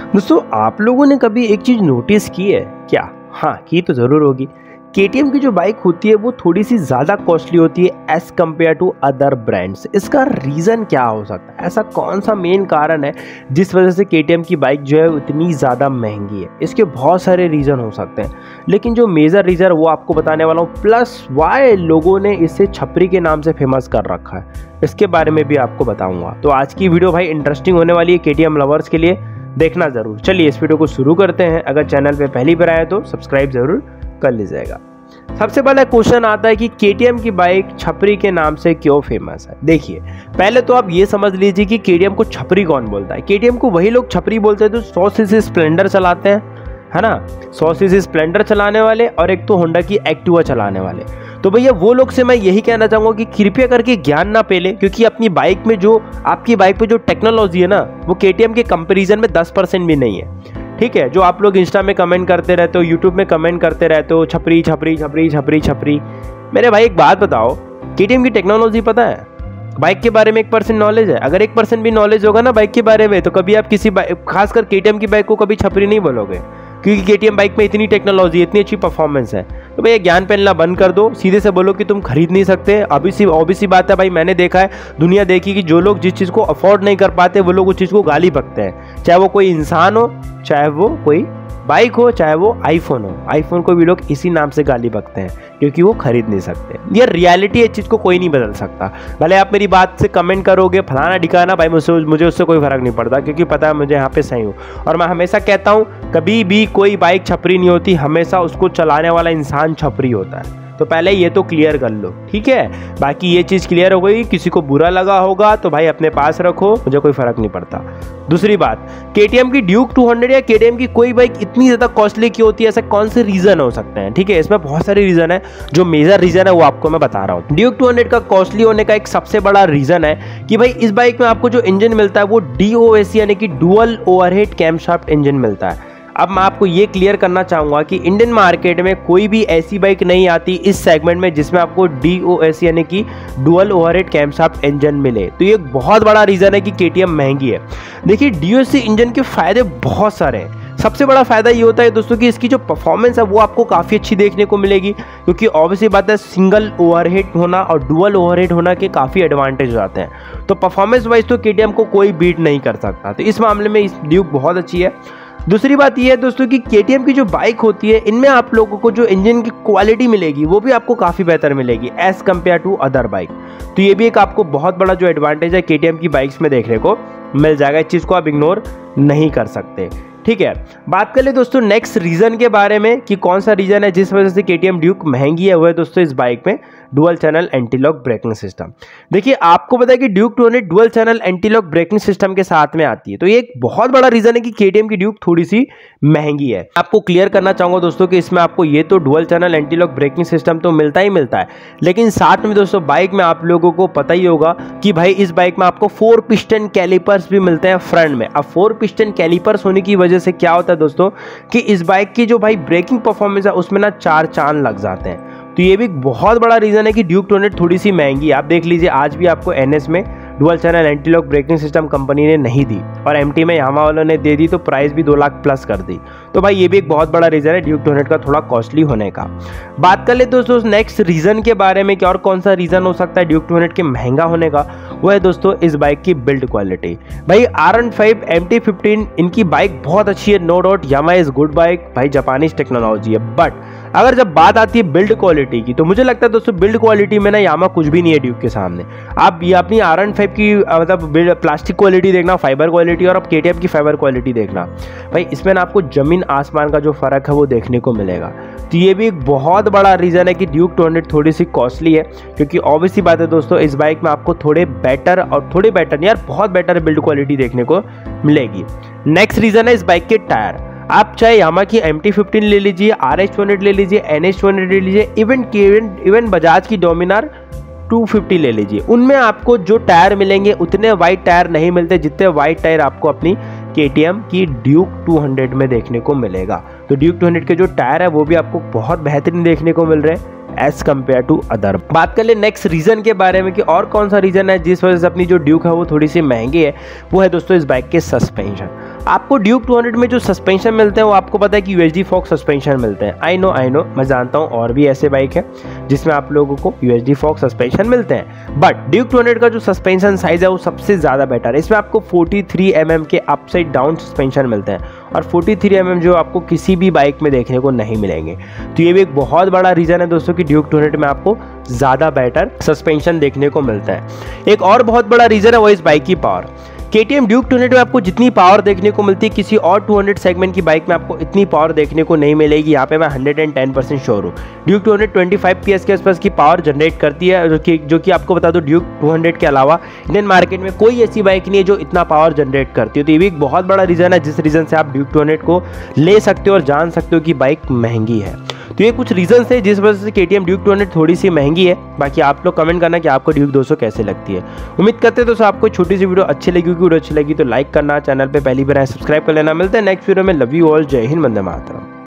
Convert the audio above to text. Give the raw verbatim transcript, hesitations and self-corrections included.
दोस्तों आप लोगों ने कभी एक चीज़ नोटिस की है क्या? हाँ, की तो ज़रूर होगी। केटीएम की जो बाइक होती है वो थोड़ी सी ज़्यादा कॉस्टली होती है as compare to other brands. इसका रीज़न क्या हो सकता है? ऐसा कौन सा मेन कारण है जिस वजह से केटीएम की बाइक जो है इतनी ज़्यादा महंगी है? इसके बहुत सारे रीज़न हो सकते हैं, लेकिन जो मेजर रीज़न वो आपको बताने वाला हूँ, प्लस वाई लोगों ने इसे छपरी के नाम से फेमस कर रखा है, इसके बारे में भी आपको बताऊँगा। तो आज की वीडियो भाई इंटरेस्टिंग होने वाली है केटीएम लवर्स के लिए, देखना ज़रूर। चलिए इस वीडियो को शुरू करते हैं। अगर चैनल पे पहली बार आए तो सब्सक्राइब ज़रूर कर लीजिएगा। सबसे पहला क्वेश्चन आता है कि केटीएम की बाइक छपरी के नाम से क्यों फेमस है। देखिए, पहले तो आप ये समझ लीजिए कि केटीएम को छपरी कौन बोलता है। केटीएम को वही लोग छपरी बोलते हैं जो सौ सीसी स्प्लेंडर चलाते हैं, है ना, सौ सीसी स्प्लेंडर चलाने वाले और एक तो होंडा की एक्टिवा चलाने वाले। तो भैया वो लोग से मैं यही कहना चाहूँगा कि कृपया करके ज्ञान ना पेलें, क्योंकि अपनी बाइक में जो आपकी बाइक पे जो टेक्नोलॉजी है ना, वो केटीएम के कंपैरिजन में दस परसेंट भी नहीं है। ठीक है, जो आप लोग इंस्टा में कमेंट करते रहते हो, यूट्यूब में कमेंट करते रहते हो, छपरी छपरी छपरी छपरी छपरी। मेरे भाई एक बात बताओ, केटीएम की टेक्नोलॉजी पता है? बाइक के बारे में एक परसेंट नॉलेज है? अगर एक परसेंट भी नॉलेज होगा ना बाइक के बारे में, तो कभी आप किसी बाइक, खासकर केटीएम की बाइक को कभी छपरी नहीं बोलोगे, क्योंकि केटीएम बाइक में इतनी टेक्नोलॉजी, इतनी अच्छी परफॉर्मेंस है। तो भैया ज्ञान पेलना बंद कर दो, सीधे से बोलो कि तुम खरीद नहीं सकते। अभी सी ऑब्वियस सी बात है भाई, मैंने देखा है, दुनिया देखी कि जो लोग जिस चीज़ को अफोर्ड नहीं कर पाते वो लोग उस चीज़ को गाली बकते हैं, चाहे वो कोई इंसान हो, चाहे वो कोई बाइक हो, चाहे वो आईफोन हो। आईफोन को भी लोग इसी नाम से गाली बकते हैं क्योंकि वो खरीद नहीं सकते। ये रियलिटी है, इस चीज़ को कोई नहीं बदल सकता। भले आप मेरी बात से कमेंट करोगे फलाना ढिकाना, भाई मुझसे मुझे उससे कोई फर्क नहीं पड़ता, क्योंकि पता है मुझे यहाँ पे सही हूँ। और मैं हमेशा कहता हूँ, कभी भी कोई बाइक छपरी नहीं होती, हमेशा उसको चलाने वाला इंसान छपरी होता है। तो पहले ये तो क्लियर कर लो, ठीक है। बाकी ये चीज़ क्लियर हो गई, किसी को बुरा लगा होगा तो भाई अपने पास रखो, मुझे कोई फर्क नहीं पड़ता। दूसरी बात, केटीएम की ड्यूक टू हंड्रेड या केटीएम की कोई बाइक इतनी ज़्यादा कॉस्टली क्यों होती है? ऐसा कौन से रीज़न हो सकते हैं? ठीक है, इसमें बहुत सारे रीज़न है, जो मेजर रीज़न है वो आपको मैं बता रहा हूँ। ड्यूक टू हंड्रेड का कॉस्टली होने का एक सबसे बड़ा रीज़न है कि भाई इस बाइक में आपको जो इंजन मिलता है वो डी ओ एस यानी कि डुअल ओवरहेड कैमशाफ्ट इंजन मिलता है। अब मैं आपको ये क्लियर करना चाहूँगा कि इंडियन मार्केट में कोई भी ऐसी बाइक नहीं आती इस सेगमेंट में जिसमें आपको डी ओ एस यानी कि डुअल ओवरहेड कैमशाफ्ट इंजन मिले। तो ये एक बहुत बड़ा रीज़न है कि केटीएम महंगी है। देखिए, डी ओ एस इंजन के फ़ायदे बहुत सारे हैं। सबसे बड़ा फ़ायदा ये होता है दोस्तों कि इसकी जो परफॉर्मेंस है वो आपको काफ़ी अच्छी देखने को मिलेगी, क्योंकि ऑब्वियसली बात है सिंगल ओवरहेड होना और डुअल ओवरहेड होना के काफ़ी एडवांटेज हो जाते हैं। तो परफॉर्मेंस वाइज तो केटीएम को कोई बीट नहीं कर सकता, तो इस मामले में इस ड्यूक बहुत अच्छी है। दूसरी बात यह है दोस्तों कि केटीएम की जो बाइक होती है, इनमें आप लोगों को जो इंजन की क्वालिटी मिलेगी वो भी आपको काफ़ी बेहतर मिलेगी as compare to other bike. तो ये भी एक आपको बहुत बड़ा जो एडवांटेज है केटीएम की बाइक्स में देखने को मिल जाएगा। इस चीज़ को आप इग्नोर नहीं कर सकते, ठीक है। बात कर ले दोस्तों नेक्स्ट रीज़न के बारे में कि कौन सा रीज़न है जिस वजह से केटीएम ड्यूक महंगी है। वो है दोस्तों इस बाइक में dual channel anti lock braking system. देखिए, आपको पता है कि Duke two hundred dual channel anti lock braking system के साथ में आती है, तो ये एक बहुत बड़ा रीज़न है कि केटीएम की ड्यूक थोड़ी सी महंगी है। आपको क्लियर करना चाहूँगा दोस्तों कि इसमें आपको ये तो dual channel anti lock braking system तो मिलता ही मिलता है, लेकिन साथ में दोस्तों बाइक में आप लोगों को पता ही होगा कि भाई इस बाइक में आपको फोर पिस्टन कैलिपर्स भी मिलते हैं फ्रंट में। अब फोर पिस्टन कैलिपर्स होने की वजह से क्या होता है दोस्तों कि इस बाइक की जो भाई ब्रेकिंग परफॉर्मेंस है उसमें ना चार चांद लग जाते हैं। तो ये भी बहुत बड़ा रीज़न है कि ड्यूक टू हंड्रेड थोड़ी सी महंगी है। आप देख लीजिए, आज भी आपको एनएस में dual channel anti lock braking system company ने नहीं दी और एमटी में यामा वालों ने दे दी, तो प्राइस भी दो लाख प्लस कर दी। तो भाई ये भी एक बहुत बड़ा रीज़न है ड्यूक टू हंड्रेड का थोड़ा कॉस्टली होने का। बात कर ले दोस्तों नेक्स्ट रीज़न के बारे में कि और कौन सा रीज़न हो सकता है ड्यूक टू हंड्रेड के महंगा होने का। वो है दोस्तों इस बाइक की बिल्ड क्वालिटी। भाई R one five M T fifteen इनकी बाइक बहुत अच्छी है, no doubt. Yamaha is good bike, भाई जापानीज टेक्नोलॉजी है, बट अगर जब बात आती है बिल्ड क्वालिटी की, तो मुझे लगता है दोस्तों बिल्ड क्वालिटी में ना यामा कुछ भी नहीं है ड्यूक के सामने। आप ये अपनी आर वन फाइव की मतलब प्लास्टिक क्वालिटी देखना, फाइबर क्वालिटी, और अब केटीएम की फाइबर क्वालिटी देखना, भाई इसमें ना आपको जमीन आसमान का जो फर्क है वो देखने को मिलेगा। तो ये भी एक बहुत बड़ा रीज़न है कि ड्यूक टू हंड्रेड थोड़ी सी कॉस्टली है, क्योंकि ऑब्वियसली बात है दोस्तों इस बाइक में आपको थोड़े बेटर और थोड़े बेटर यार बहुत बेटर बिल्ड क्वालिटी देखने को मिलेगी। नेक्स्ट रीज़न है इस बाइक के टायर। आप चाहे यामा की एम टी फिफ्टीन ले लीजिए, आर एच टू हंड्रेड ले लीजिए, एन एच टू हंड्रेड ले लीजिए, इवन इवन बजाज की डोमिनार टू फिफ्टी ले लीजिए, उनमें आपको जो टायर मिलेंगे उतने वाइड टायर नहीं मिलते जितने वाइड टायर आपको अपनी केटीएम की ड्यूक टू हंड्रेड में देखने को मिलेगा। तो ड्यूक टू हंड्रेड के जो टायर है वो भी आपको बहुत बेहतरीन देखने को मिल रहे हैं एज कम्पेयर टू अदर। बात कर ले नेक्स्ट रीजन के बारे में कि और कौन सा रीजन है जिस वजह से अपनी जो ड्यूक है वो थोड़ी सी महंगी है, वो है दोस्तों इस बाइक के सस्पेंशन। आपको ड्यूक टू हंड्रेड में जो सस्पेंशन मिलते हैं वो आपको पता है कि यूएसडी फॉक्स सस्पेंशन मिलते हैं। आई नो आई नो मैं जानता हूँ और भी ऐसे बाइक है जिसमें आप लोगों को यूएसडी फॉक्स सस्पेंशन मिलते हैं, बट ड्यूक टू हंड्रेड का जो सस्पेंशन साइज है वो सबसे ज़्यादा बेटर है। इसमें आपको फोर्टी थ्री एम एम के अपसाइड डाउन सस्पेंशन मिलते हैं और फोर्टी थ्री एम एम जो आपको किसी भी बाइक में देखने को नहीं मिलेंगे। तो ये भी एक बहुत बड़ा रीज़न है दोस्तों कि ड्यूक टू हंड्रेड में आपको ज़्यादा बेटर सस्पेंशन देखने को मिलता है। एक और बहुत बड़ा रीज़न है वो इस बाइक की power. KTM Duke two hundred में आपको जितनी पावर देखने को मिलती है किसी और टू हंड्रेड सेगमेंट की बाइक में आपको इतनी पावर देखने को नहीं मिलेगी। यहाँ पे मैं वन टेन परसेंट श्योर हूँ। Duke two hundred twenty five PS के आसपास की पावर जनरेट करती है, जो कि जो कि आपको बता दो ड्यूक टू हंड्रेड के अलावा इंडियन मार्केट में कोई ऐसी बाइक नहीं है जो इतना पावर जनरेट करती है। तो ये भी एक बहुत बड़ा रीज़न है जिस रीज़न से आप ड्यूक टू हंड्रेड को ले सकते हो और जान सकते हो कि बाइक महंगी है। तो ये कुछ रीजन है जिस वजह से केटीएम ड्यूक टू हंड्रेड थोड़ी सी महंगी है। बाकी आप लोग कमेंट करना कि आपको ड्यूक दो सौ कैसे लगती है। उम्मीद करते हैं दोस्तों आपको छोटी सी वीडियो अच्छी लगी होगी। वीडियो अच्छी लगी तो लाइक करना, चैनल पे पहली बार है सब्सक्राइब कर लेना। मिलते हैं नेक्स्ट वीडियो में। लव यू ऑल, जय हिंद, वंदे मातरम।